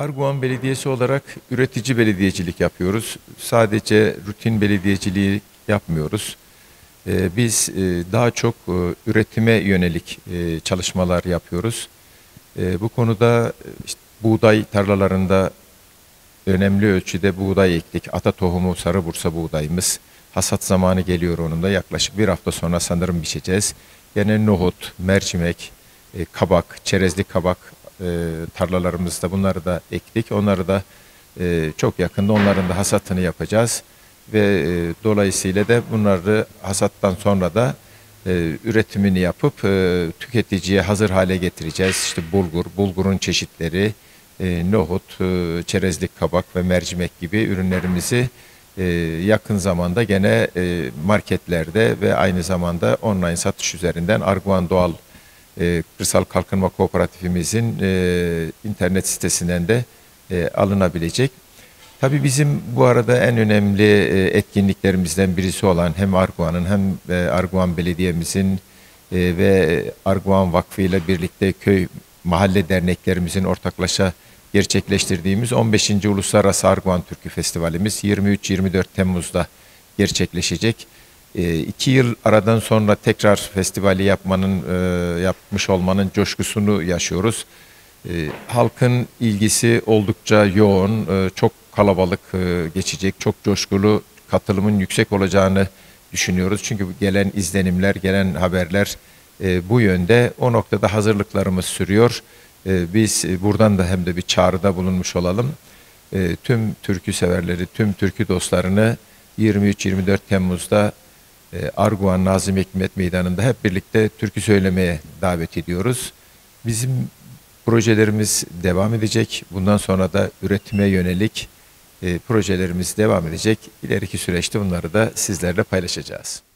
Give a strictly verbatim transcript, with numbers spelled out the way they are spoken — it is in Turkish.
Arguvan Belediyesi olarak üretici belediyecilik yapıyoruz. Sadece rutin belediyeciliği yapmıyoruz. Ee, biz e, daha çok e, üretime yönelik e, çalışmalar yapıyoruz. E, bu konuda e, işte buğday tarlalarında önemli ölçüde buğday ektik. Ata tohumu sarı bursa buğdayımız. Hasat zamanı geliyor onun da. Yaklaşık bir hafta sonra sanırım biçeceğiz. Yine nohut, mercimek, e, kabak, çerezlik kabak e, tarlalarımızda bunları da ektik. Onları da e, çok yakında onların da hasatını yapacağız. Ve e, dolayısıyla da bunları hasattan sonra da e, üretimini yapıp e, tüketiciye hazır hale getireceğiz. İşte bulgur, bulgurun çeşitleri, e, nohut, e, çerezlik kabak ve mercimek gibi ürünlerimizi e, yakın zamanda gene e, marketlerde ve aynı zamanda online satış üzerinden Arguvan Doğal e, Kırsal Kalkınma Kooperatifimizin e, internet sitesinden de e, alınabilecek. Tabii bizim bu arada en önemli e, etkinliklerimizden birisi olan hem Arguvan'ın hem e, Arguvan Belediye'mizin e, ve Arguvan Vakfı ile birlikte köy mahalle derneklerimizin ortaklaşa gerçekleştirdiğimiz on beşinci Uluslararası Arguvan Türkü Festivalimiz yirmi üç yirmi dört Temmuz'da gerçekleşecek. E, iki yıl aradan sonra tekrar festivali yapmanın e, yapmış olmanın coşkusunu yaşıyoruz. E, halkın ilgisi oldukça yoğun, e, çok kalabalık e, geçecek, çok coşkulu, katılımın yüksek olacağını düşünüyoruz. Çünkü gelen izlenimler, gelen haberler e, bu yönde. O noktada hazırlıklarımız sürüyor. E, biz e, buradan da hem de bir çağrıda bulunmuş olalım. E, tüm türkü severleri, tüm türkü dostlarını yirmi üç yirmi dört Temmuz'da e, Arguvan Nazım Hikmet Meydanı'nda hep birlikte türkü söylemeye davet ediyoruz. Bizim projelerimiz devam edecek. Bundan sonra da üretime yönelik e, projelerimiz devam edecek. İleriki süreçte bunları da sizlerle paylaşacağız.